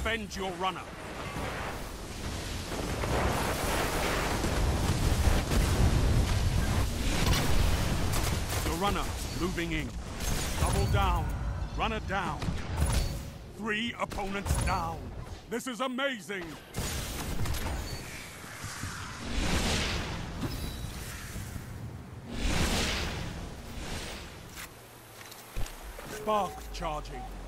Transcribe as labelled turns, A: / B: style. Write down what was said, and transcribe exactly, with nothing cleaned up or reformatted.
A: avenge your runner. Your runner moving in. Double down. Runner down. Three opponents down. This is amazing! Spark charging.